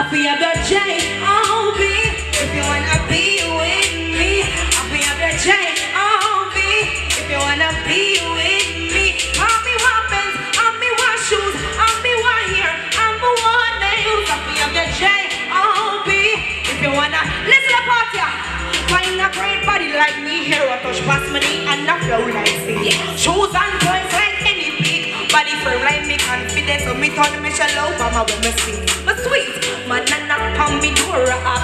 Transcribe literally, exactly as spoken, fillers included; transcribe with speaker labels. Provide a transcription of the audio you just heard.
Speaker 1: Happy of the J O B. If you wanna be with me, happy of the J O B. If you wanna be with me, call me what pants, and me what shoes, and me what hair, and me what nails. Happy of the J O B. If you wanna listen to party, find a great body like me here, a touch past my knee and a flow like sea. Shoes and toys like any peak, body firm like me confidence, so me turn me shallow, mama when me speak. But sweet, man, I knock on me door.